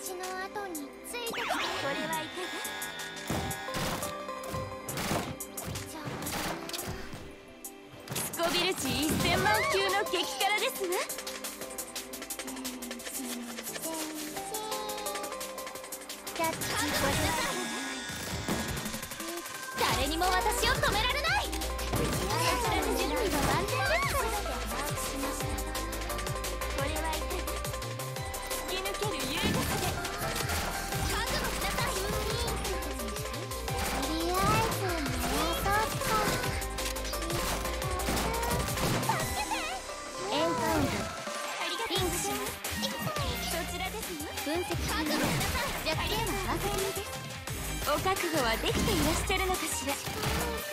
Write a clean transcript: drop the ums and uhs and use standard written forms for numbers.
私の後についてきて。これはいかが？スコビル値1000万級の激辛ですわ。キャッチ。誰にも私を止められない。こちらの準備は万全です。これはいかが？突き抜ける優雅さで覚悟しなさい。とりあえず瞑想か。助けて。エンカウントリンクします。そちらですよ。分析中の弱点は合わせ気味です。お覚悟はできていらっしゃるのかしら。